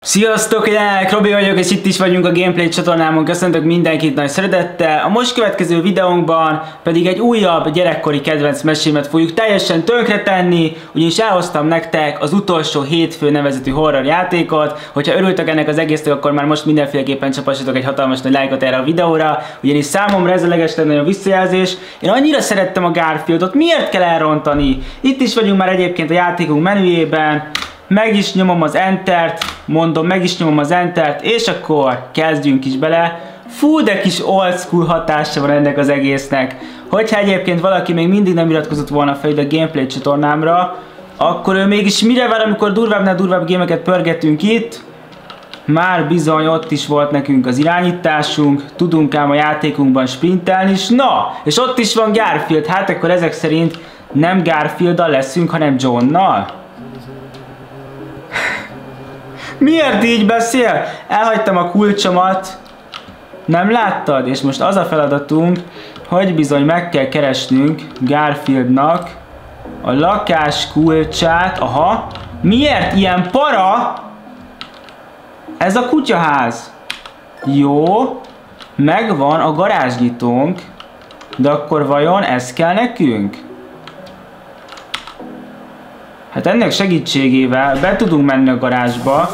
Sziasztok, én Robi vagyok, és itt is vagyunk a Gameplay csatornámon. Köszöntök mindenkit nagy szeretettel. A most következő videónkban pedig egy újabb gyerekkori kedvenc mesémet fogjuk teljesen tönkretenni, ugyanis elhoztam nektek az Utolsó Hétfő nevezetű horror játékot. Hogyha örültek ennek az egésznek, akkor már most mindenféleképpen csapassatok egy hatalmas nagy lájkot erre a videóra, ugyanis számomra ez a legeslegnagyobb visszajelzés. Én annyira szerettem a Garfieldot, miért kell elrontani? Itt is vagyunk már egyébként a játékunk menüjében. Meg is nyomom az Entert, mondom, meg is nyomom az Entert, és akkor kezdjünk is bele. Fú, de kis old school hatása van ennek az egésznek. Hogyha egyébként valaki még mindig nem iratkozott volna fel ide a Gameplay csatornámra, akkor ő mégis mire vár, amikor durvábbnál durvább gémeket pörgetünk itt? Már bizony ott is volt nekünk az irányításunk, tudunk ám a játékunkban sprintelni is. Na, és ott is van Garfield, hát akkor ezek szerint nem Garfielddal leszünk, hanem Johnnal. Miért így beszél? Elhagytam a kulcsomat. Nem láttad? És most az a feladatunk, hogy bizony meg kell keresnünk Garfieldnak a lakás kulcsát. Aha. Miért ilyen para? Ez a kutyaház. Jó. Megvan a garázsnyitónk. De akkor vajon ez kell nekünk? Hát ennek segítségével be tudunk menni a garázsba.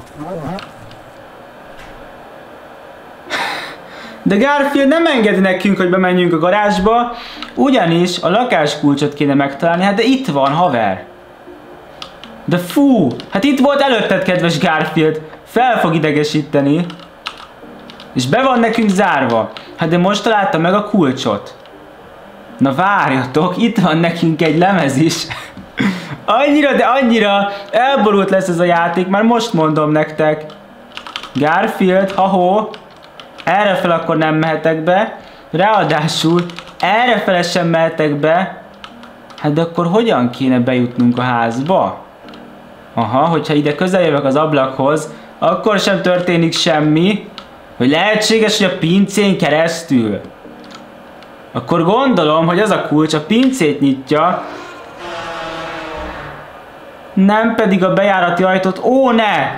De Garfield nem engedi nekünk, hogy bemenjünk a garázsba, ugyanis a lakáskulcsot kéne megtalálni. Hát de itt van, haver. De fú, hát itt volt előtted, kedves Garfield. Fel fog idegesíteni. És be van nekünk zárva. Hát de most találtam meg a kulcsot. Na várjatok, itt van nekünk egy lemez is. Annyira, de annyira elborult lesz ez a játék, már most mondom nektek. Garfield, ha-hó, errefel akkor nem mehetek be, ráadásul errefele sem mehetek be. Hát de akkor hogyan kéne bejutnunk a házba? Aha, hogyha ide közel jövök az ablakhoz, akkor sem történik semmi. Hogy lehetséges, hogy a pincén keresztül. Akkor gondolom, hogy az a kulcs a pincét nyitja, nem pedig a bejárati ajtót. Ó, ne!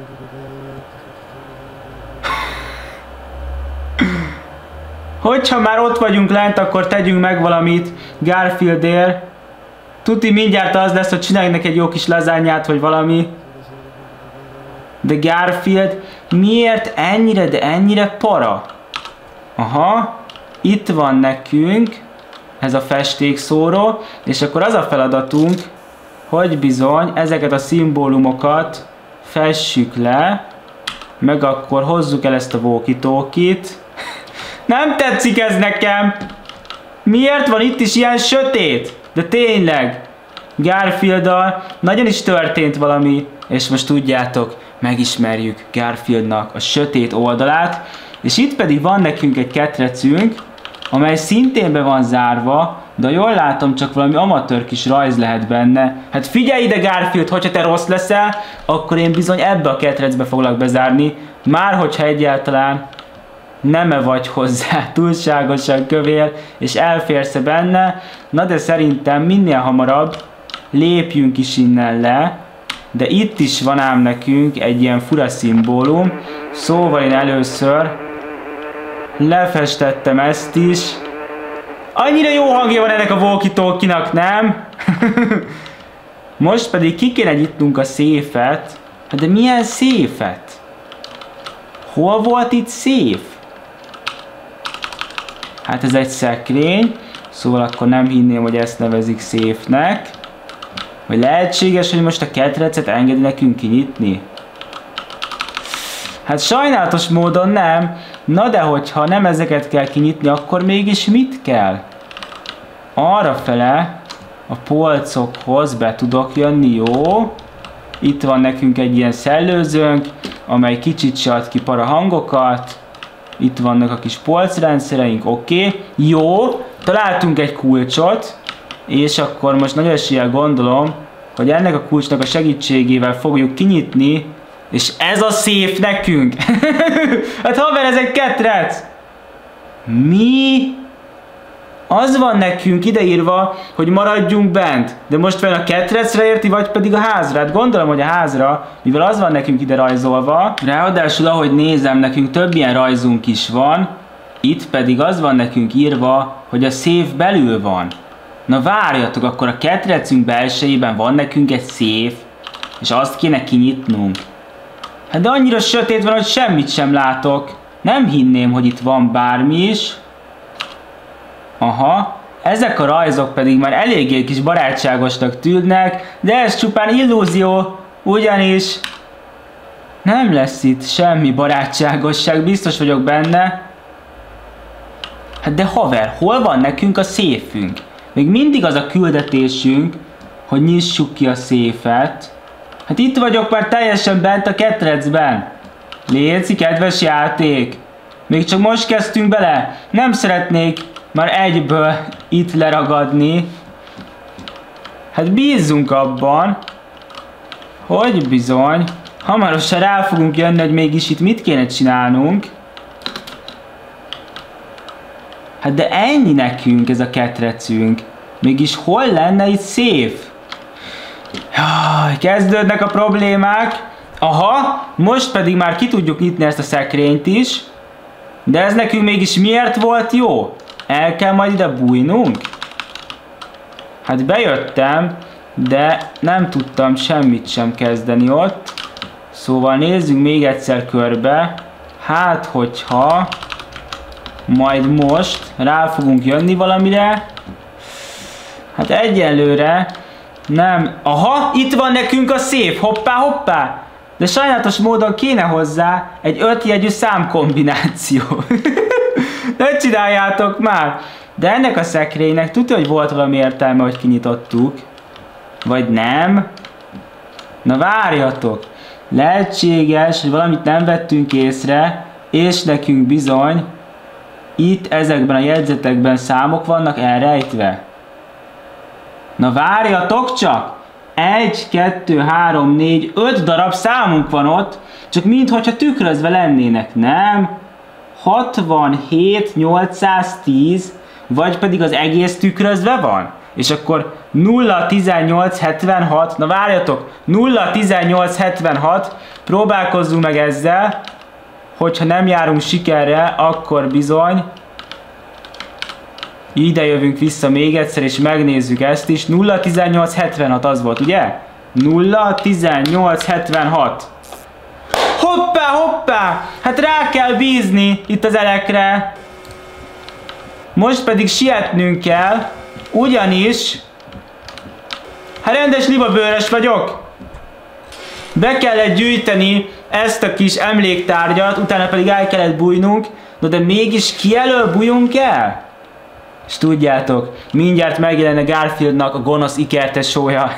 Hogyha már ott vagyunk lent, akkor tegyünk meg valamit Garfieldért. Tuti mindjárt az lesz, hogy csináljunk neki egy jó kis lazányát, vagy valami. De Garfield, miért ennyire, de ennyire para? Aha, itt van nekünk ez a festékszóró, és akkor az a feladatunk, hogy bizony ezeket a szimbólumokat fessük le, meg akkor hozzuk el ezt a walkie-talkie-t. Nem tetszik ez nekem! Miért van itt is ilyen sötét? De tényleg, Garfielddal nagyon is történt valami, és most tudjátok, megismerjük Garfieldnak a sötét oldalát, és itt pedig van nekünk egy ketrecünk, amely szintén be van zárva, de jól látom, csak valami amatőr kis rajz lehet benne. Hát figyelj ide, Garfield, hogyha te rossz leszel, akkor én bizony ebbe a ketrecbe foglak bezárni, már hogyha egyáltalán nem-e vagy hozzá túlságosan kövér, és elférsz benne. Na de szerintem minél hamarabb lépjünk is innen le, de itt is van ám nekünk egy ilyen fura szimbólum, szóval én először lefestettem ezt is. Annyira jó hangja van ennek a walkie-talkie-nak, nem? Most pedig ki kéne nyitnunk a széfet. Hát de milyen széfet? Hol volt itt széf? Hát ez egy szekrény, szóval akkor nem hinném, hogy ezt nevezik széfnek. Vagy lehetséges, hogy most a ketrecet engedi nekünk kinyitni? Hát sajnálatos módon nem. Na de hogyha nem ezeket kell kinyitni, akkor mégis mit kell? Arrafele a polcokhoz be tudok jönni, jó? Itt van nekünk egy ilyen szellőzőnk, amely kicsit se ad ki para hangokat. Itt vannak a kis polcrendszereink, oké. Jó, találtunk egy kulcsot, és akkor most nagy eséllyel gondolom, hogy ennek a kulcsnak a segítségével fogjuk kinyitni. És ez a széf nekünk! Hát haver, ez egy ketrec! Mi? Az van nekünk ideírva, hogy maradjunk bent. De most vajon a ketrecre érti, vagy pedig a házra? Hát gondolom, hogy a házra, mivel az van nekünk ide rajzolva. Ráadásul, ahogy nézem, nekünk több ilyen rajzunk is van. Itt pedig az van nekünk írva, hogy a széf belül van. Na várjatok, akkor a ketrecünk belsejében van nekünk egy széf, és azt kéne kinyitnunk. Hát de annyira sötét van, hogy semmit sem látok. Nem hinném, hogy itt van bármi is. Aha, ezek a rajzok pedig már eléggé kis barátságosnak tűnnek, de ez csupán illúzió, ugyanis nem lesz itt semmi barátságosság, biztos vagyok benne. Hát de haver, hol van nekünk a széfünk? Még mindig az a küldetésünk, hogy nyissuk ki a széfet. Hát itt vagyok már teljesen bent a ketrecben. Léci, kedves játék. Még csak most kezdtünk bele. Nem szeretnék már egyből itt leragadni. Hát bízzunk abban, hogy bizony, hamarosan rá fogunk jönni, hogy mégis itt mit kéne csinálnunk. Hát de ennyi nekünk ez a ketrecünk. Mégis hol lenne itt széf? Jaj, kezdődnek a problémák. Aha, most pedig már ki tudjuk nyitni ezt a szekrényt is. De ez nekünk mégis miért volt jó? El kell majd ide bújnunk? Hát bejöttem, de nem tudtam semmit sem kezdeni ott. Szóval nézzünk még egyszer körbe. Hát, hogyha majd most rá fogunk jönni valamire. Hát egyelőre nem. Aha, itt van nekünk a széf. Hoppá, hoppá. De sajnálatos módon kéne hozzá egy 5 jegyű számkombináció. Ne csináljátok már! De ennek a szekrénynek tudja, hogy volt valami értelme, hogy kinyitottuk. Vagy nem? Na várjatok! Lehetséges, hogy valamit nem vettünk észre, és nekünk bizony itt ezekben a jegyzetekben számok vannak elrejtve. Na várjatok csak! 1, 2, 3, 4, 5 darab számunk van ott, csak minthogyha tükrözve lennének, nem? 67, 810, vagy pedig az egész tükrözve van? És akkor 0, 18, 76, na várjatok, 0, 18, 76, próbálkozzunk meg ezzel, hogyha nem járunk sikerrel, akkor bizony ide jövünk vissza még egyszer, és megnézzük ezt is. 0, 18, 76 az volt, ugye? 0, 18, 76. Hoppá, hoppá! Hát rá kell bízni itt az elekre. Most pedig sietnünk kell, ugyanis hát rendes libabőrös vagyok. Be kellett gyűjteni ezt a kis emléktárgyat, utána pedig el kellett bújnunk. No de mégis ki elől bújunk el? És tudjátok, mindjárt megjelenne Garfieldnak a gonosz ikertesója.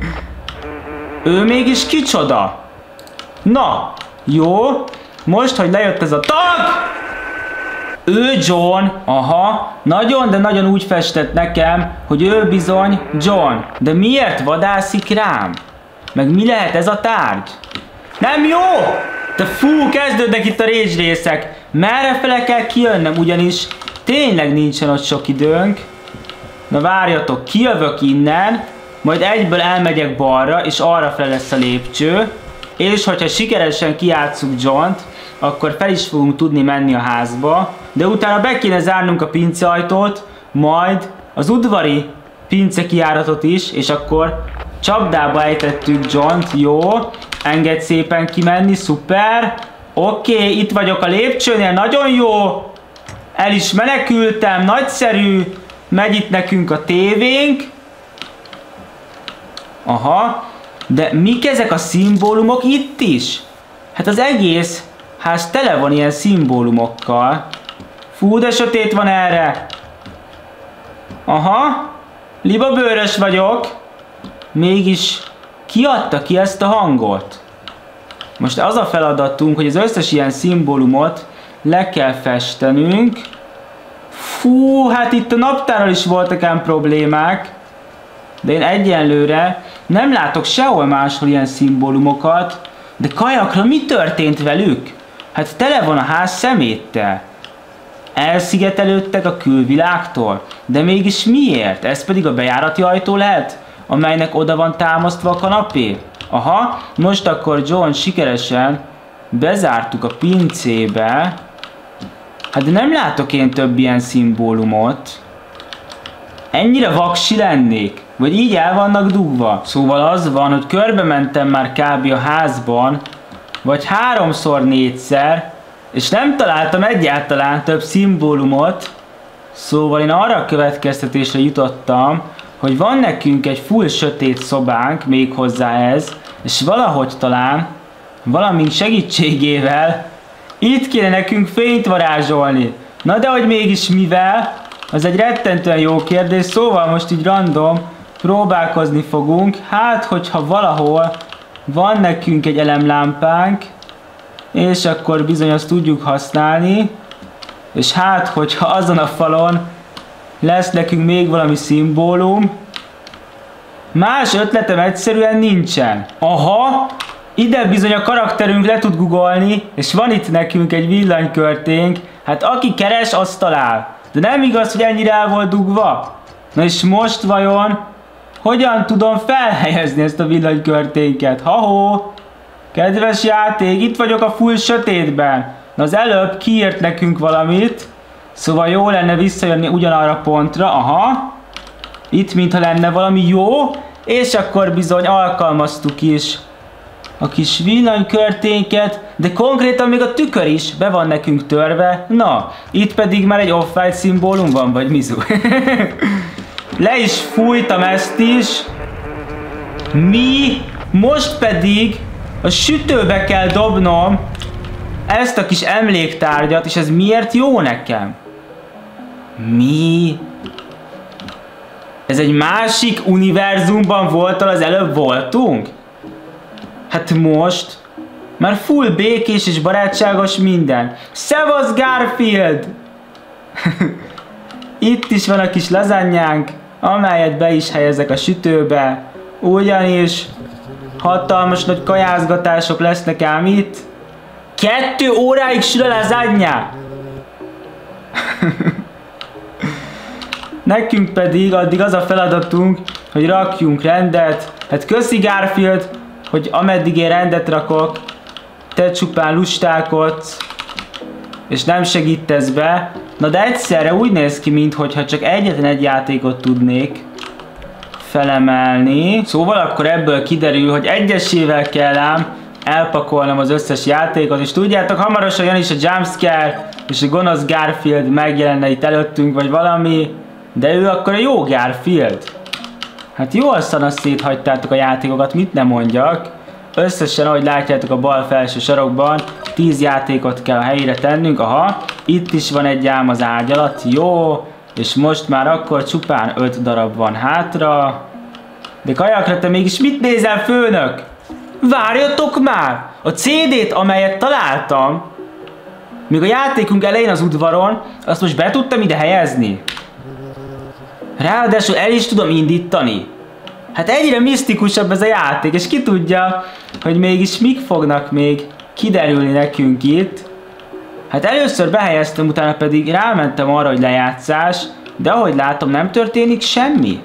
Ő mégis kicsoda? Na, jó, most, hogy lejött ez a tag, ő John, aha, nagyon, de nagyon úgy festett nekem, hogy ő bizony John. De miért vadászik rám? Meg mi lehet ez a tárgy? Nem jó! De fú, kezdődnek itt a rage részek. Merrefele kell kijönnem, ugyanis tényleg nincsen ott sok időnk. Na várjatok, kijövök innen, majd egyből elmegyek balra, és arrafele lesz a lépcső. És hogyha sikeresen kijátszunk Johnt, akkor fel is fogunk tudni menni a házba. De utána be kéne zárnunk a pinceajtót, majd az udvari pincekijáratot is, és akkor csapdába ejtettük Johnt, jó. Engedj szépen kimenni, szuper. Oké, itt vagyok a lépcsőnél, nagyon jó. El is menekültem, nagyszerű. Megy itt nekünk a tévénk. Aha. De mik ezek a szimbólumok itt is? Hát az egész ház tele van ilyen szimbólumokkal. Fú, de sötét van erre. Aha. Libabőrös vagyok. Mégis ki adta ki ezt a hangot? Most az a feladatunk, hogy az összes ilyen szimbólumot le kell festenünk. Fú, hát itt a naptárral is voltak ám problémák. De én egyenlőre nem látok sehol máshol ilyen szimbólumokat. De kajakra mi történt velük? Hát tele van a ház szeméttel. Elszigetelődtek a külvilágtól? De mégis miért? Ez pedig a bejárati ajtó lehet, amelynek oda van támasztva a kanapé? Aha, most akkor John sikeresen bezártuk a pincébe. Hát de nem látok én több ilyen szimbólumot. Ennyire vaksi lennék? Vagy így el vannak dugva? Szóval az van, hogy körbe mentem már kb. A házban, vagy 3-4-szer, és nem találtam egyáltalán több szimbólumot. Szóval én arra a következtetésre jutottam, hogy van nekünk egy full sötét szobánk, méghozzá ez, és valahogy talán, valamink segítségével itt kéne nekünk fényt varázsolni. Na de hogy mégis mivel? Az egy rettentően jó kérdés, szóval most így random próbálkozni fogunk. Hát, hogyha valahol van nekünk egy elemlámpánk, és akkor bizony azt tudjuk használni, és hát, hogyha azon a falon lesz nekünk még valami szimbólum, más ötletem egyszerűen nincsen. Aha, ide bizony a karakterünk le tud googolni, és van itt nekünk egy villanykörténk, hát aki keres, azt talál. De nem igaz, hogy ennyire el volt dugva? Na és most vajon hogyan tudom felhelyezni ezt a villanykörténket? Ha-hó! Kedves játék, itt vagyok a full sötétben. Na az előbb kiírt nekünk valamit, szóval jó lenne visszajönni ugyanarra a pontra. Aha! Itt mintha lenne valami jó, és akkor bizony alkalmaztuk is a kis villanykörténket, de konkrétan még a tükör is be van nekünk törve. Na, itt pedig már egy off-white szimbólum van, vagy mizu. Le is fújtam ezt is. Mi? Most pedig a sütőbe kell dobnom ezt a kis emléktárgyat, és ez miért jó nekem? Mi? Ez egy másik univerzumban volt, ahol az előbb voltunk? Hát most már full békés és barátságos minden. Szevasz Garfield! Itt is van a kis lazanyánk, amelyet be is helyezek a sütőbe. Ugyanis hatalmas nagy kajázgatások lesznek ám itt. 2 óráig sül a lazanya! Nekünk pedig addig az a feladatunk, hogy rakjunk rendet. Hát köszi Garfield, hogy ameddig én rendet rakok, te csupán lustálkodsz, és nem segítesz be. Na de egyszerre úgy néz ki, mintha csak egyetlen egy játékot tudnék felemelni. Szóval akkor ebből kiderül, hogy egyesével kell ám elpakolnom az összes játékot, és tudjátok, hamarosan jön is a jumpscare, és a gonosz Garfield megjelenne itt előttünk, vagy valami, de ő akkor a jó Garfield. Hát jól szana széthagytátok a játékokat, mit nem mondjak. Összesen, ahogy látjátok a bal felső sarokban, 10 játékot kell a helyére tennünk. Aha, itt is van egy ám az ágy alatt, jó. És most már akkor csupán 5 darab van hátra. De kajakra, te mégis mit nézel, főnök? Várjatok már! A CD-t, amelyet találtam, még a játékunk elején az udvaron, azt most be tudtam ide helyezni. Ráadásul el is tudom indítani. Hát egyre misztikusabb ez a játék, és ki tudja, hogy mégis mik fognak még kiderülni nekünk itt. Hát először behelyeztem, utána pedig rámentem arra, hogy lejátszás, de ahogy látom, nem történik semmi.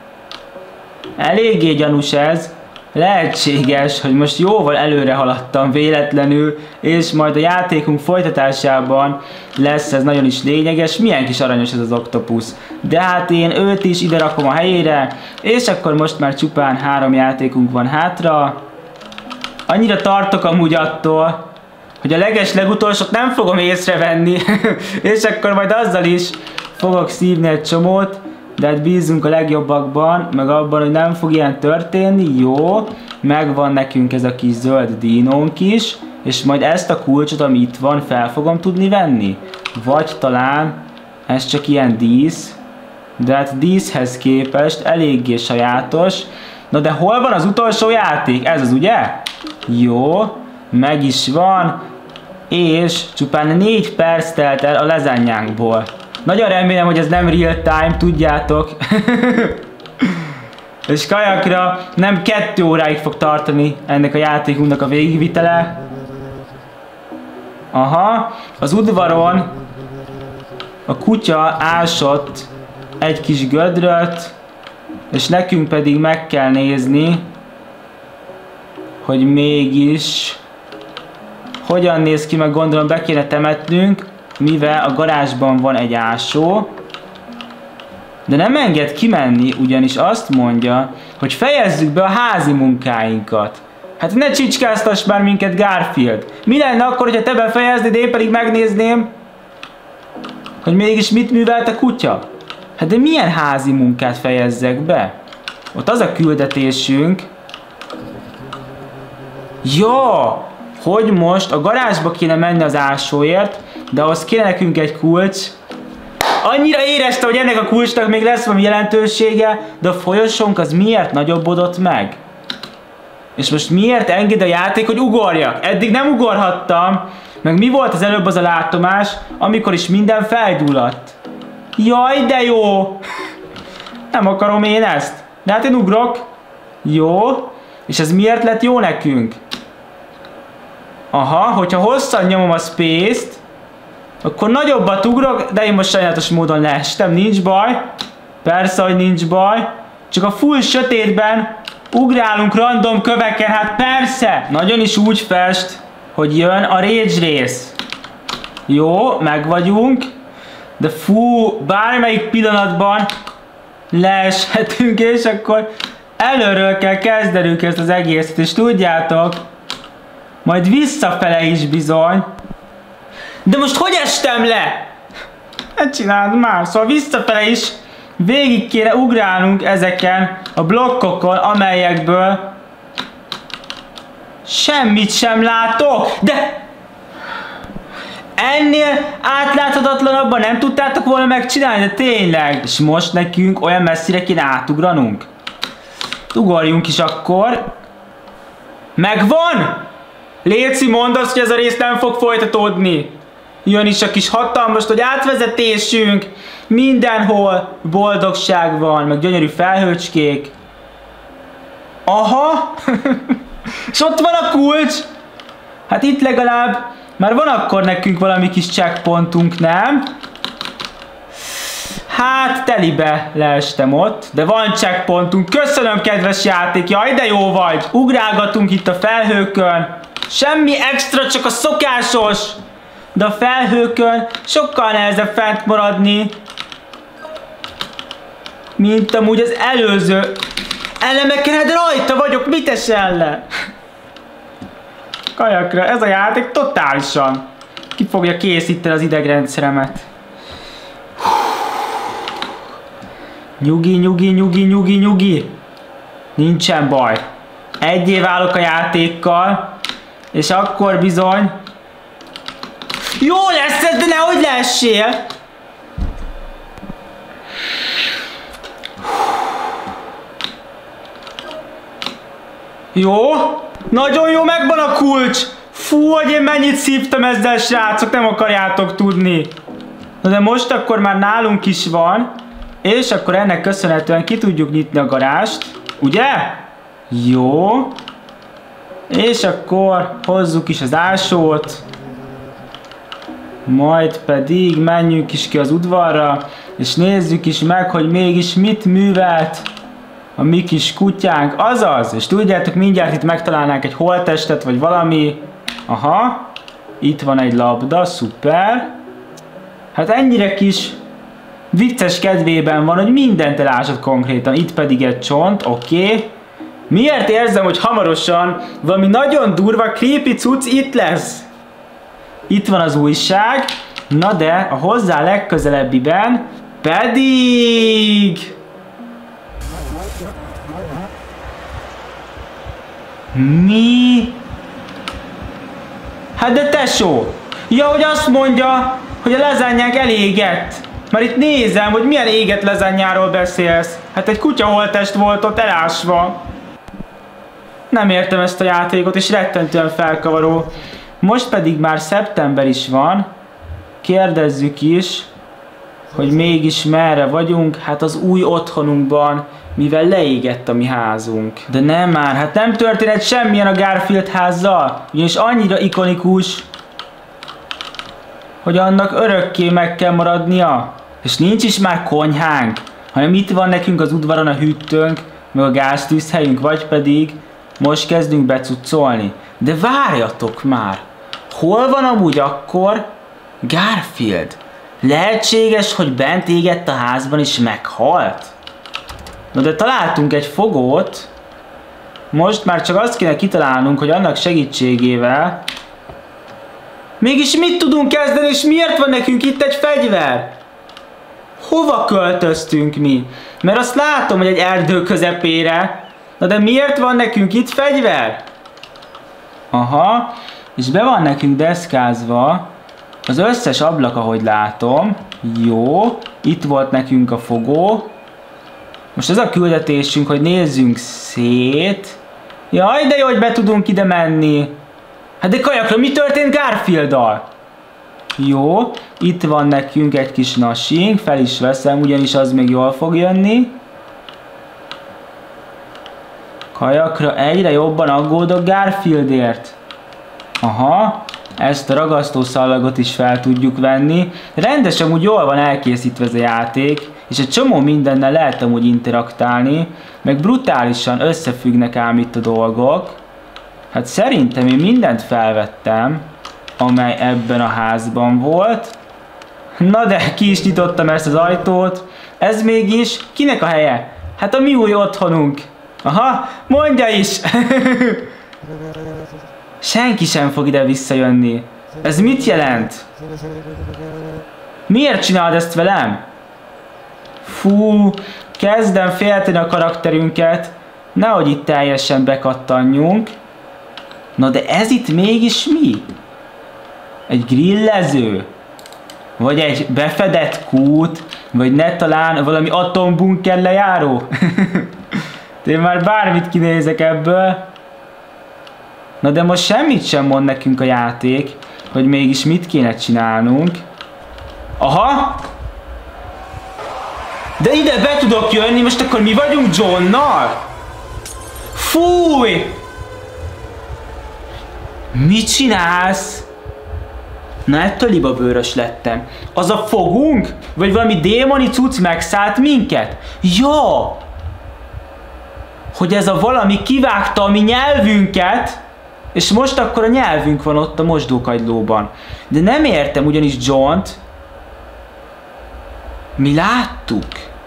Eléggé gyanús ez. Lehetséges, hogy most jóval előre haladtam véletlenül, és majd a játékunk folytatásában lesz ez nagyon is lényeges. Milyen kis aranyos ez az oktopusz. De hát én őt is ide rakom a helyére, és akkor most már csupán 3 játékunk van hátra. Annyira tartok amúgy attól, hogy a legutolsót nem fogom észrevenni, és akkor majd azzal is fogok szívni egy csomót. De hát bízunk a legjobbakban, meg abban, hogy nem fog ilyen történni. Jó, megvan nekünk ez a kis zöld dinónk is, és majd ezt a kulcsot, ami itt van, fel fogom tudni venni. Vagy talán ez csak ilyen dísz, de hát díszhez képest eléggé sajátos. Na de hol van az utolsó játék? Ez az, ugye? Jó, meg is van, és csupán 4 perc telt el a lazányánkból. Nagyon remélem, hogy ez nem real time, tudjátok. És kajakra nem 2 óráig fog tartani ennek a játékunknak a végigvitele. Aha, az udvaron a kutya ásott egy kis gödröt, és nekünk pedig meg kell nézni, hogy mégis hogyan néz ki, meg gondolom be kéne temetnünk, mivel a garázsban van egy ásó. De nem enged kimenni, ugyanis azt mondja, hogy fejezzük be a házi munkáinkat. Hát ne csicskáztass már minket, Garfield! Mi lenne akkor, hogyha te befejeznéd, én pedig megnézném, hogy mégis mit művelt a kutya? Hát de milyen házi munkát fejezzek be? Ott az a küldetésünk. Ja, hogy most a garázsba kéne menni az ásóért, de ahhoz kéne nekünk egy kulcs. Annyira érezte, hogy ennek a kulcsnak még lesz valami jelentősége, de a folyosónk az miért nagyobbodott meg? És most miért enged a játék, hogy ugorjak? Eddig nem ugorhattam, meg mi volt az előbb az a látomás, amikor is minden felgyulladt? Jaj, de jó! Nem akarom én ezt. De hát én ugrok. Jó. És ez miért lett jó nekünk? Aha, hogyha hosszan nyomom a space-t, akkor nagyobbat ugrok, de én most sajnálatos módon leestem, nincs baj. Persze, hogy nincs baj. Csak a full sötétben ugrálunk random köveken, hát persze! Nagyon is úgy fest, hogy jön a rage rész. Jó, meg vagyunk. De fú, bármelyik pillanatban leeshetünk, és akkor előről kell kezdenünk ezt az egészet, és tudjátok, majd visszafele is bizony. De most hogy estem le? Ne csináld már, szóval visszafele is végig kéne ugrálnunk ezeken a blokkokon, amelyekből semmit sem látok. De ennél átláthatatlanabban nem tudtátok volna megcsinálni, de tényleg. És most nekünk olyan messzire kéne átugranunk. Ugorjunk is akkor. Megvan! Léci, mondd azt, hogy ez a rész nem fog folytatódni. Jön is a kis hatalmas, hogy átvezetésünk. Mindenhol boldogság van, meg gyönyörű felhőcskék. Aha! És ott van a kulcs! Hát itt legalább már van akkor nekünk valami kis checkpointunk, nem? Hát telibe leestem ott, de van checkpointunk. Köszönöm, kedves játék, jaj de jó vagy! Ugrálgatunk itt a felhőkön. Semmi extra, csak a szokásos. De a felhőkön sokkal nehezebb fent maradni, mint amúgy az előző elemeken. Hát rajta vagyok, mit esel le? Kajakra, ez a játék totálisan ki fogja készíteni az idegrendszeremet. Nyugi, nyugi, nyugi, nyugi, nyugi. Nincsen baj. Egyé válok a játékkal, és akkor bizony jó lesz ez, de nehogy leessél! Jó? Nagyon jó, megvan a kulcs! Fú, hogy én mennyit szívtam ezzel, srácok, nem akarjátok tudni. Na de most akkor már nálunk is van, és akkor ennek köszönhetően ki tudjuk nyitni a garást, ugye? Jó. És akkor hozzuk is az ásót. Majd pedig menjünk is ki az udvarra, és nézzük is meg, hogy mégis mit művelt a mi kis kutyánk. Azaz, és tudjátok, mindjárt itt megtalálnánk egy holttestet, vagy valami. Aha, itt van egy labda, szuper. Hát ennyire kis vicces kedvében van, hogy mindent elásott konkrétan. Itt pedig egy csont, oké. Miért érzem, hogy hamarosan valami nagyon durva, creepy cucc itt lesz? Itt van az újság, na de a hozzá legközelebbiben pedig... Mi? Hát de tesó! Ja, hogy azt mondja, hogy a lazányánk elégett. Már itt nézem, hogy milyen égett lazányáról beszélsz. Hát egy kutyaholttest volt ott elásva. Nem értem ezt a játékot, és rettentően felkavaró. Most pedig már szeptember is van. Kérdezzük is, hogy mégis merre vagyunk. Hát az új otthonunkban, mivel leégett a mi házunk. De nem már, hát nem történt semmilyen a Garfield házzal. Ugyanis annyira ikonikus. hogy annak örökké meg kell maradnia. És nincs is már konyhánk, hanem itt van nekünk az udvaron a hűtőnk, meg a gáztűzhelyünk, vagy pedig most kezdünk becuccolni. De várjatok már! Hol van amúgy akkor Garfield? Lehetséges, hogy bent égett a házban és meghalt? Na de találtunk egy fogót. Most már csak azt kéne kitalálnunk, hogy annak segítségével... Mégis mit tudunk kezdeni, és miért van nekünk itt egy fegyver? Hova költöztünk mi? Mert azt látom, hogy egy erdő közepére. Na de miért van nekünk itt fegyver? Aha, és be van nekünk deszkázva az összes ablak, ahogy látom. Jó, itt volt nekünk a fogó. Most ez a küldetésünk, hogy nézzünk szét. Jaj, de jó, hogy be tudunk ide menni. Hát de kajakra, mi történt Garfielddal? Jó, itt van nekünk egy kis nasink, fel is veszem, ugyanis az még jól fog jönni. Kajakra egyre jobban aggódok Garfieldért. Aha, ezt a ragasztószallagot is fel tudjuk venni. Rendesen úgy jól van elkészítve ez a játék, és egy csomó mindennel lehet amúgy interaktálni, meg brutálisan összefüggnek ám itt a dolgok. Hát szerintem én mindent felvettem, amely ebben a házban volt. Na de ki is nyitottam ezt az ajtót. Ez mégis kinek a helye? Hát a mi új otthonunk. Aha, mondja is! Senki sem fog ide visszajönni. Ez mit jelent? Miért csinálod ezt velem? Fú, kezdem félteni a karakterünket. Nehogy itt teljesen bekattanjunk. Na de ez itt mégis mi? Egy grillező? Vagy egy befedett kút? Vagy ne talán valami atombunker lejáró? Én már bármit kinézek ebből. Na de most semmit sem mond nekünk a játék, hogy mégis mit kéne csinálnunk. Aha! De ide be tudok jönni, most akkor mi vagyunk Johnnal? Fúj! Mit csinálsz? Na ettől libabőrös lettem. Az a fogunk? Vagy valami démoni cucc megszállt minket? Ja! Hogy ez a valami kivágta a mi nyelvünket, és most akkor a nyelvünk van ott a mosdókagylóban. De nem értem ugyanis Johnt. Mi láttuk.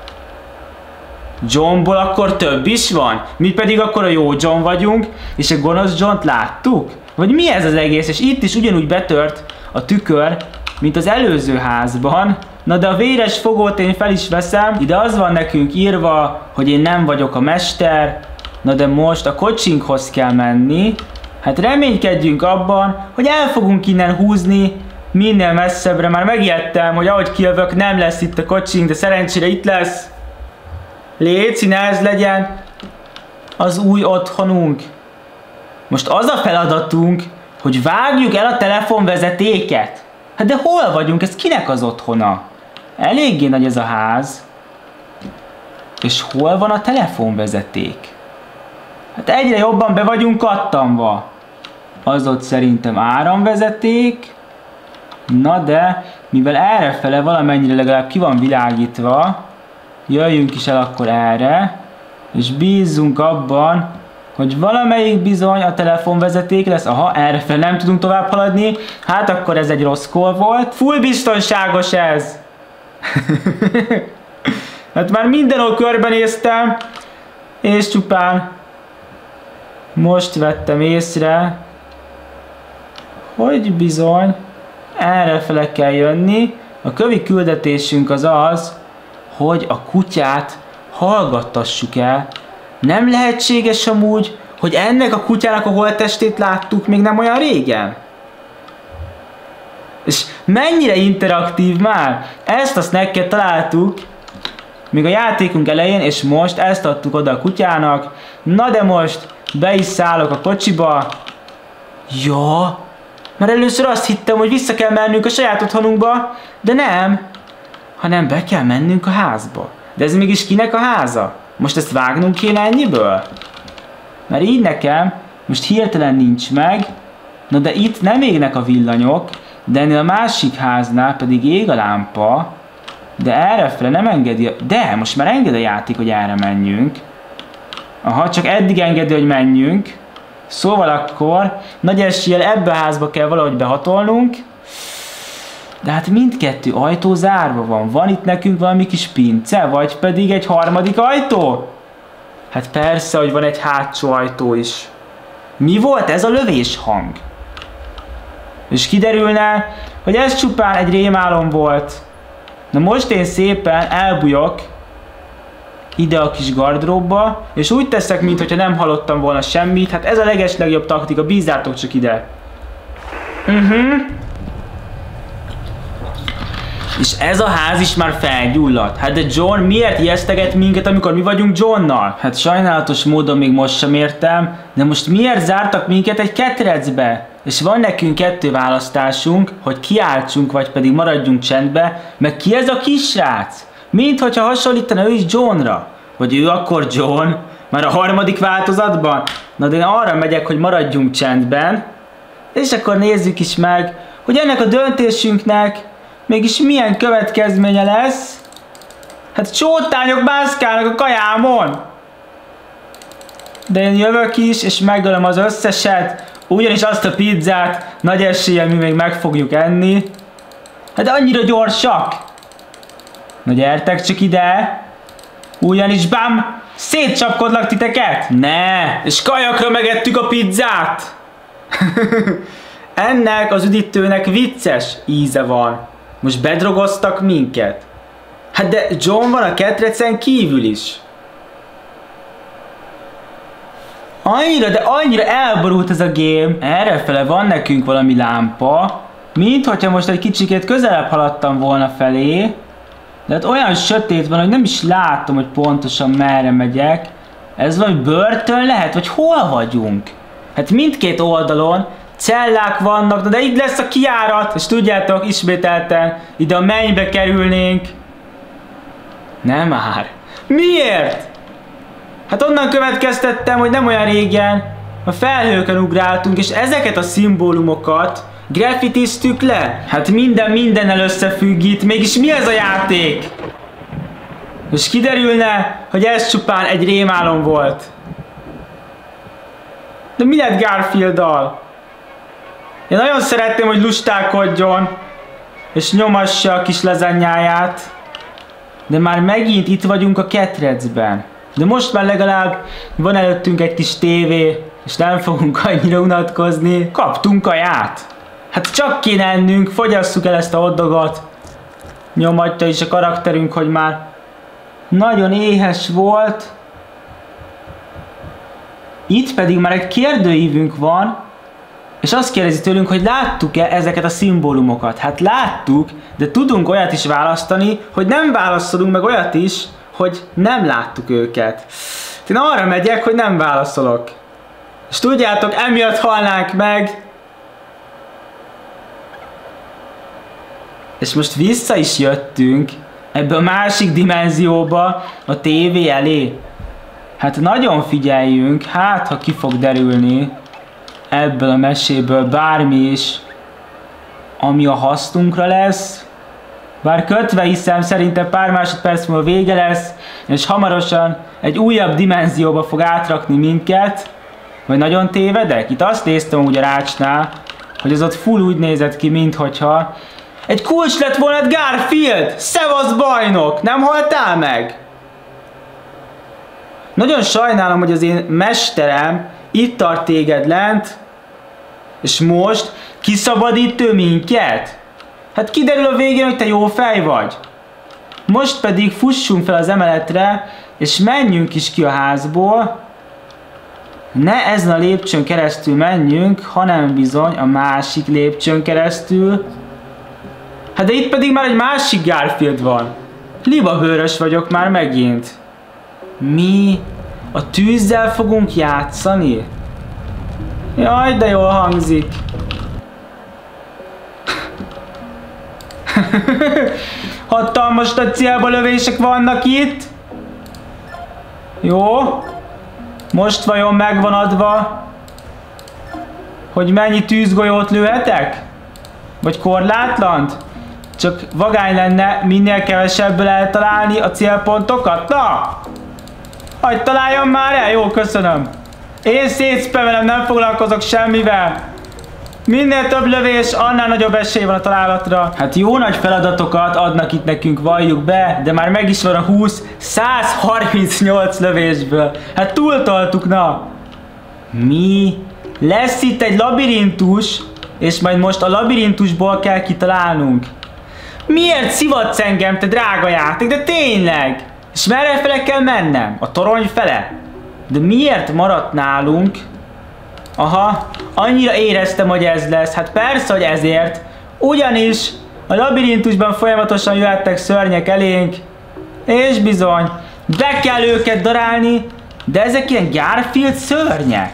Johnból akkor több is van? Mi pedig akkor a jó John vagyunk, és a gonosz Johnt láttuk? Vagy mi ez az egész? És itt is ugyanúgy betört a tükör, mint az előző házban. Na de a véres fogót én fel is veszem. Ide az van nekünk írva, hogy én nem vagyok a mester. Na de most a kocsinkhoz kell menni. Hát reménykedjünk abban, hogy el fogunk innen húzni minél messzebbre. Már megijedtem, hogy ahogy kijövök, nem lesz itt a kocsink, de szerencsére itt lesz. Léci, ne ez legyen az új otthonunk. Most az a feladatunk, hogy vágjuk el a telefonvezetéket. Hát de hol vagyunk? Ez kinek az otthona? Eléggé nagy ez a ház. És hol van a telefonvezeték? Hát egyre jobban be vagyunk kattanva. Az ott szerintem áramvezeték. Na de, mivel errefele valamennyire legalább ki van világítva, jöjjünk is el akkor erre, és bízzunk abban, hogy valamelyik bizony a telefonvezeték lesz. Aha, errefele nem tudunk tovább haladni. Hát akkor ez egy rossz call volt. Full biztonságos ez! Hát már mindenhol körbenéztem, és csupán most vettem észre, hogy bizony errefele kell jönni. A kövi küldetésünk az az, hogy a kutyát hallgattassuk el. Nem lehetséges amúgy, hogy ennek a kutyának a holttestét láttuk még nem olyan régen? És mennyire interaktív már? Ezt a snacket találtuk még a játékunk elején, és most ezt adtuk oda a kutyának. Na de most be is szállok a kocsiba. Ja, már először azt hittem, hogy vissza kell mennünk a saját otthonunkba, de nem, hanem be kell mennünk a házba. De ez mégis kinek a háza? Most ezt vágnunk kéne ennyiből? Mert így nekem most hirtelen nincs meg. Na de itt nem égnek a villanyok, De ennél a másik háznál pedig ég a lámpa, de errefele nem engedi, de most már enged a játék, hogy erre menjünk. Aha, csak eddig engedi, hogy menjünk. Szóval akkor nagy eséllyel ebbe a házba kell valahogy behatolnunk. De hát mindkettő ajtó zárva van. Van itt nekünk valami kis pince, vagy pedig egy harmadik ajtó? Hát persze, hogy van egy hátsó ajtó is. Mi volt ez a lövés hang? És kiderülne, hogy ez csupán egy rémálom volt. Na most én szépen elbújok ide a kis gardróbba, és úgy teszek, mintha nem hallottam volna semmit. Hát ez a legeslegjobb taktika, bízzátok csak ide. És ez a ház is már felgyulladt. Hát de John miért ijeszteget minket, amikor mi vagyunk Johnnal? Hát sajnálatos módon még most sem értem, de most miért zártak minket egy ketrecbe? És van nekünk kettő választásunk, hogy kiáltsunk, vagy pedig maradjunk csendbe, meg ki ez a kisrác? Mint hogyha hasonlítana ő is Johnra. Vagy ő akkor John? Már a harmadik változatban? Na de én arra megyek, hogy maradjunk csendben. És akkor nézzük is meg, hogy ennek a döntésünknek mégis milyen következménye lesz. Hát csótányok mászkálnak a kajámon. De én jövök is, és megölöm az összeset. Ugyanis azt a pizzát nagy eséllyel mi még meg fogjuk enni. Hát annyira gyorsak. Na gyertek csak ide. Ugyanis bám, szétcsapkodlak titeket. Ne, és kajakra megettük a pizzát. Ennek az üdítőnek vicces íze van. Most bedrogoztak minket. Hát de John van a ketrecen kívül is. Annyira elborult ez a game. Errefele van nekünk valami lámpa. Mint hogyha most egy kicsikét közelebb haladtam volna felé. De hát olyan sötét van, hogy nem is látom, hogy pontosan merre megyek. Ez valami börtön lehet? Vagy hol vagyunk? Hát mindkét oldalon cellák vannak, de itt lesz a kijárat. És tudjátok, ismételten ide a mennybe kerülnénk. Nem már. Miért? Hát onnan következtettem, hogy nem olyan régen a felhőkön ugráltunk, és ezeket a szimbólumokat graffitiztük le. Hát minden mindennel összefügg itt, mégis mi ez a játék? És kiderülne, hogy ez csupán egy rémálom volt. De mi lett Garfielddal? Én nagyon szeretném, hogy lustálkodjon, és nyomassa a kis lazanyáját. De már megint itt vagyunk a ketrecben. De most már legalább van előttünk egy kis tévé, és nem fogunk annyira unatkozni. Kaptunk kaját. Hát csak kéne ennünk, fogyasszuk el ezt a hotdogot. Nyomatja is a karakterünk, hogy már nagyon éhes volt. Itt pedig már egy kérdőívünk van, és azt kérdezi tőlünk, hogy láttuk-e ezeket a szimbólumokat. Hát láttuk, de tudunk olyat is választani, hogy nem válaszolunk, meg olyat is, hogy nem láttuk őket. Én arra megyek, hogy nem válaszolok. És tudjátok, emiatt halnánk meg. És most vissza is jöttünk ebbe a másik dimenzióba, a tévé elé. Hát nagyon figyeljünk, hát ha ki fog derülni ebből a meséből bármi is, ami a hasznunkra lesz. Bár kötve hiszem, szerintem pár másodperc múlva vége lesz, és hamarosan egy újabb dimenzióba fog átrakni minket. Vagy nagyon tévedek? Itt azt néztem úgy a rácsnál, hogy az ott full úgy nézett ki, minthogyha egy kulcs lett volna Garfield! Szevasz bajnok! Nem haltál meg? Nagyon sajnálom, hogy az én mesterem itt tart téged lent, és most kiszabadít ő minket? Hát kiderül a végén, hogy te jó fej vagy. Most pedig fussunk fel az emeletre, és menjünk is ki a házból. Ne ezen a lépcsőn keresztül menjünk, hanem bizony a másik lépcsőn keresztül. Hát de itt pedig már egy másik Garfield van. Libabőrös vagyok már megint. Mi? A tűzzel fogunk játszani? Jaj, de jól hangzik. Hatalmas nagy célba lövések vannak itt. Jó. Most vajon megvan adva, hogy mennyi tűzgolyót lőhetek? Vagy korlátlant? Csak vagány lenne minél kevesebből eltalálni a célpontokat? Na! Hagyj találjam már el! Jó, köszönöm. Én szétszpevelem, nem foglalkozok semmivel. Minél több lövés, annál nagyobb esély van a találatra. Hát jó nagy feladatokat adnak itt nekünk, valljuk be, de már meg is van a 138 lövésből. Hát túltoltuk, na. Mi? Lesz itt egy labirintus, és majd most a labirintusból kell kitalálnunk. Miért szivatsz engem, te drága játék? De tényleg? És merre fele kell mennem? A torony fele? De miért maradt nálunk? Aha, annyira éreztem, hogy ez lesz. Hát persze, hogy ezért. Ugyanis a labirintusban folyamatosan jöhettek szörnyek elénk. És bizony, be kell őket darálni, de ezek ilyen Garfield szörnyek.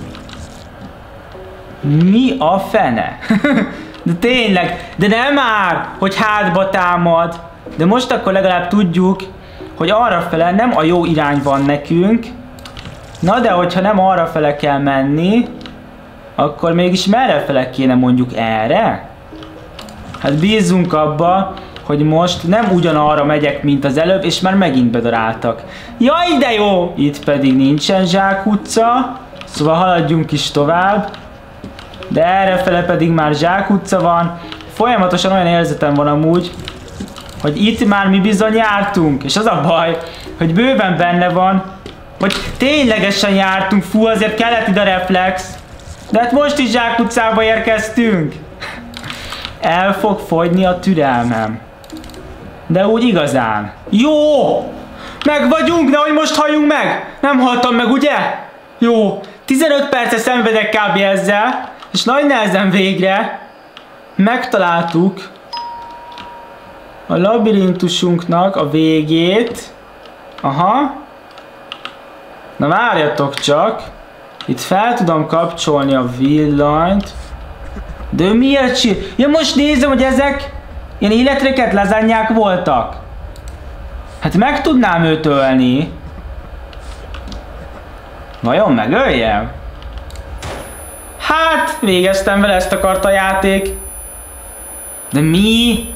Mi a fene? De tényleg, de nem már, hogy hátba támad. De most akkor legalább tudjuk, hogy arrafele nem a jó irány van nekünk. Na de hogyha nem arrafele kell menni, akkor mégis merrefele kéne mondjuk erre? Hát bízzunk abba, hogy most nem ugyanarra megyek, mint az előbb, és már megint bedaráltak. Jaj, de jó! Itt pedig nincsen zsákutca, szóval haladjunk is tovább. De errefele pedig már zsákutca van. Folyamatosan olyan érzetem van amúgy, hogy itt már mi bizony jártunk. És az a baj, hogy bőven benne van, hogy ténylegesen jártunk. Fú, azért kellett ide reflex. De hát most is zsákutcába érkeztünk. El fog fogyni a türelmem. De úgy igazán. Jó! Meg vagyunk, nehogy most halljunk meg! Nem haltam meg, ugye? Jó. 15 perce szenvedek kb. Ezzel. És nagy nehezen végre megtaláltuk a labirintusunknak a végét. Aha. Na várjatok csak. Itt fel tudom kapcsolni a villanyt. De ő miért sír? Ja, most nézem, hogy ezek ilyen életreket lazányák voltak. Hát meg tudnám őt ölni. Vajon megöljem? Hát, végeztem vele, ezt akart a játék. De mi?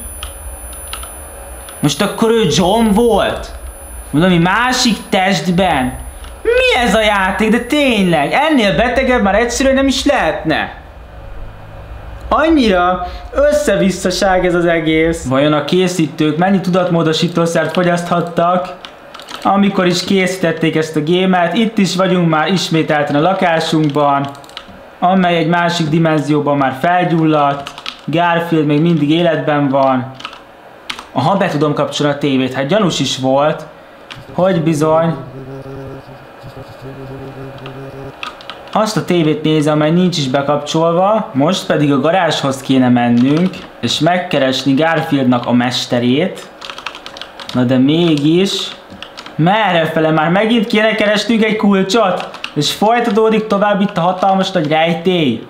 Most akkor ő John volt? Valami másik testben? Mi ez a játék? De tényleg, ennél betegebb már egyszerűen nem is lehetne. Annyira összevisszaság ez az egész. Vajon a készítők mennyi tudatmódosítószert fogyaszthattak, amikor is készítették ezt a gémet? Itt is vagyunk már ismételten a lakásunkban, amely egy másik dimenzióban már felgyulladt. Garfield még mindig életben van. Aha, be tudom kapcsolni a tévét. Hát gyanús is volt, hogy bizony azt a tévét nézem, amely nincs is bekapcsolva. Most pedig a garázshoz kéne mennünk, és megkeresni Garfieldnak a mesterét. Na de mégis... merrefele már megint kéne keresnünk egy kulcsot? És folytatódik tovább itt a hatalmas nagy rejtély.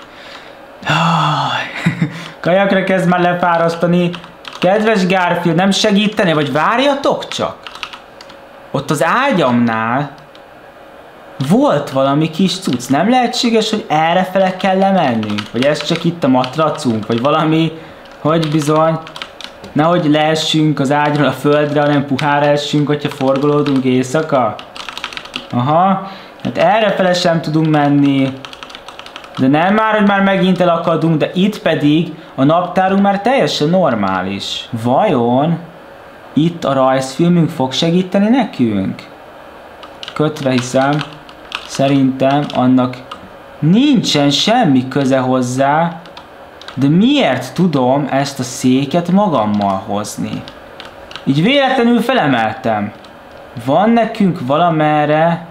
Kajakra kezd már lefárasztani. Kedves Garfield, nem segíteni? Vagy várjatok csak? Ott az ágyamnál volt valami kis cucc. Nem lehetséges, hogy errefele kell lemennünk? Vagy ez csak itt a matracunk? Vagy valami, hogy bizony, nehogy leessünk az ágyról a földre, hanem puhára essünk, hogyha forgolódunk éjszaka? Aha, hát errefele sem tudunk menni. De nem már, hogy már megint elakadunk, de itt pedig a naptárunk már teljesen normális. Vajon itt a rajzfilmünk fog segíteni nekünk? Kötve hiszem, szerintem annak nincsen semmi köze hozzá, de miért tudom ezt a széket magammal hozni? Így véletlenül felemeltem. Van nekünk valamerre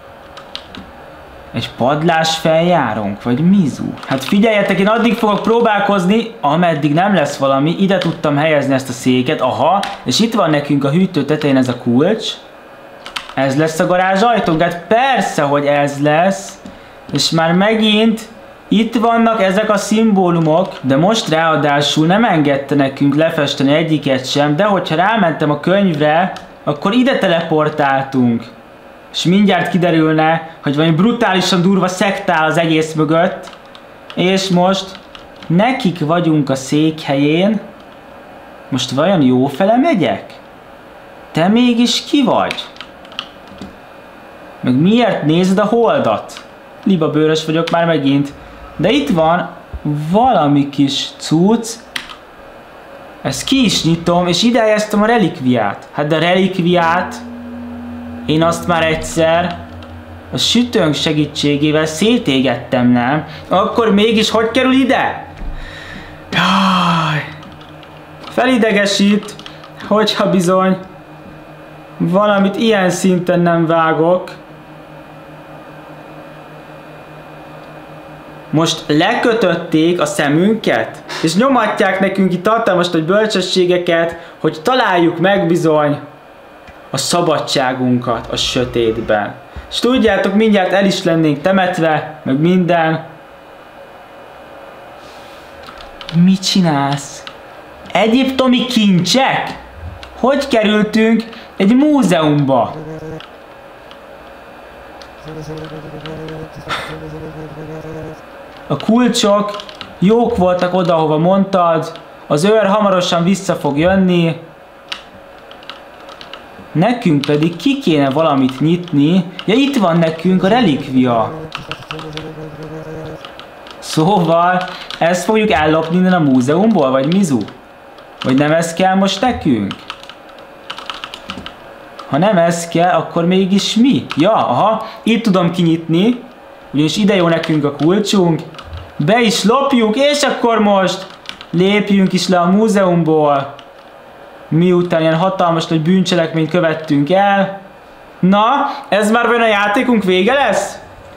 egy padlás feljárunk, vagy mizu? Hát figyeljetek, én addig fogok próbálkozni, ameddig nem lesz valami. Ide tudtam helyezni ezt a széket, aha, és itt van nekünk a hűtő tetején ez a kulcs. Ez lesz a garázs ajtónk, hát persze, hogy ez lesz. És már megint itt vannak ezek a szimbólumok, de most ráadásul nem engedte nekünk lefesteni egyiket sem, de hogyha rámentem a könyvre, akkor ide teleportáltunk. És mindjárt kiderülne, hogy valami brutálisan durva szektál az egész mögött. És most Nekik vagyunk a székhelyén. Most vajon jó fele megyek? Te mégis ki vagy? Meg miért nézed a holdat? Libabőrös vagyok már megint. De itt van valami kis cucc. Ezt ki is nyitom, és ide helyeztem a relikviát. Hát de a relikviát én azt már egyszer a sütőnk segítségével szétégettem, nem? Akkor mégis hogy kerül ide? Jaj. Felidegesít, hogyha bizony valamit ilyen szinten nem vágok. Most lekötötték a szemünket, és nyomatják nekünk itt hatalmas nagy bölcsességeket, hogy találjuk meg bizony a szabadságunkat a sötétben. És tudjátok, mindjárt el is lennénk temetve, meg minden. Mit csinálsz? Egyiptomi kincsek? Hogy kerültünk egy múzeumba? A kulcsok jók voltak oda, ahova mondtad. Az őr hamarosan vissza fog jönni. Nekünk pedig ki kéne valamit nyitni. Ja, itt van nekünk a relikvia. Szóval, ezt fogjuk ellopni innen a múzeumból, vagy mizu? Vagy nem ez kell most nekünk? Ha nem ez kell, akkor mégis mi? Ja, aha, itt tudom kinyitni. Ugyanis ide jó nekünk a kulcsunk. Be is lopjuk, és akkor most lépjünk is le a múzeumból. Miután ilyen hatalmas nagy bűncselekményt követtünk el. Na, ez már vajon a játékunk vége lesz?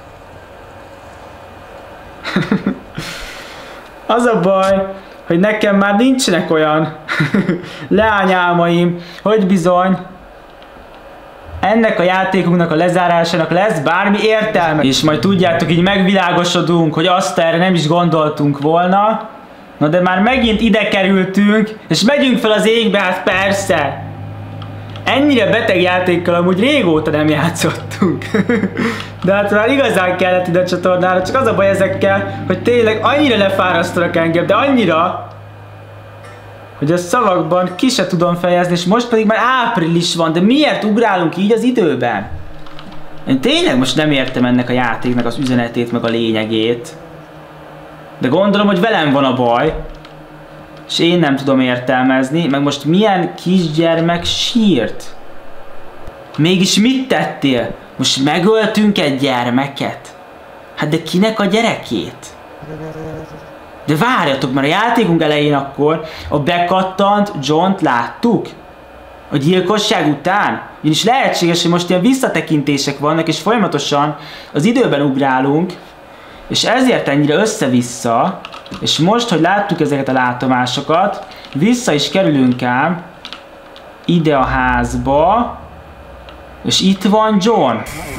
Az a baj, hogy nekem már nincsenek olyan leányálmaim, hogy bizony ennek a játékunknak a lezárásának lesz bármi értelme. És majd tudjátok, így megvilágosodunk, hogy azt erre nem is gondoltunk volna. Na de már megint ide kerültünk, és megyünk fel az égbe, hát persze. Ennyire beteg játékkal amúgy régóta nem játszottunk. De hát már igazán kellett ide a csatornára, csak az a baj ezekkel, hogy tényleg annyira lefárasztanak engem, de annyira, hogy a szavakban ki se tudom fejezni, és most pedig már április van, de miért ugrálunk így az időben? Én tényleg most nem értem ennek a játéknak az üzenetét, meg a lényegét. De gondolom, hogy velem van a baj. És én nem tudom értelmezni, meg most milyen kisgyermek sírt. Mégis mit tettél? Most megöltünk egy gyermeket? Hát de kinek a gyerekét? De várjatok, mert a játékunk elején akkor a bekattant Johnt láttuk? A gyilkosság után? Ugyanis lehetséges, hogy most ilyen visszatekintések vannak, és folyamatosan az időben ugrálunk, és ezért ennyire össze-vissza, és most, hogy láttuk ezeket a látomásokat, vissza is kerülünk ám ide a házba, és itt van John.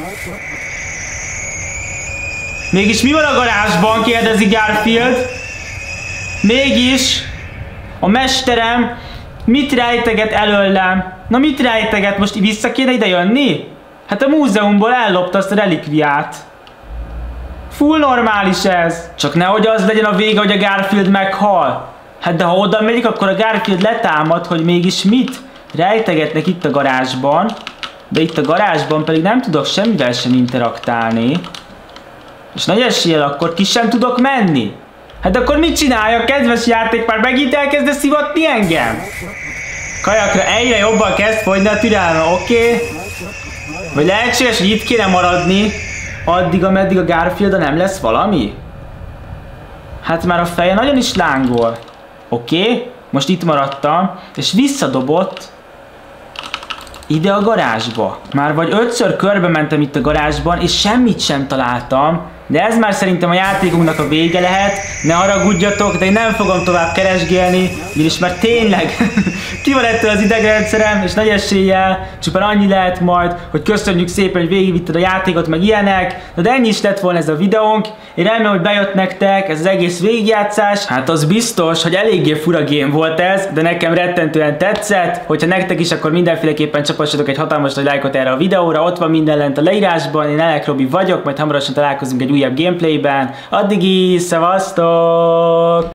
Mégis mi van a garázsban? Kérdezi Garfield. Mégis a mesterem mit rejteget előlem? Na mit rejteget? Most vissza kéne ide jönni? Hát a múzeumból ellopta azt a relikviát. Full normális ez. Csak nehogy az legyen a vége, hogy a Garfield meghal. Hát de ha oda megyek, akkor a Garfield letámad, hogy mégis mit rejtegetnek itt a garázsban. De itt a garázsban pedig nem tudok semmivel sem interaktálni. És nagy eséllyel akkor ki sem tudok menni. Hát akkor mit csinálja, kedves játék, már megint elkezd szivatni engem? Kajakra egyre jobban kezd fogyni a türelme, oké? Vagy lehetséges, hogy itt kéne maradni, addig, ameddig a Garfield-a nem lesz valami? Hát már a feje nagyon is lángol. Oké, most itt maradtam, és visszadobott ide a garázsba. Már vagy 5-ször körbe mentem itt a garázsban, és semmit sem találtam. De ez már szerintem a játékunknak a vége lehet. Ne haragudjatok, de én nem fogom tovább keresgélni, ugyanis már tényleg ki van ettől az idegrendszerem, és nagy eséllyel csupán annyi lehet majd, hogy köszönjük szépen, hogy végigvitted a játékot, meg ilyenek. De ennyi is lett volna ez a videónk. Én remélem, hogy bejött nektek ez az egész végigjátszás. Hát az biztos, hogy eléggé fura game volt ez, de nekem rettentően tetszett. Hogyha nektek is, akkor mindenféleképpen csapassatok egy hatalmas nagy lájkot erre a videóra. Ott van minden lent a leírásban. Én Elek Robi vagyok, majd hamarosan találkozunk egy újabb gameplayben. Addig is, szevasztok!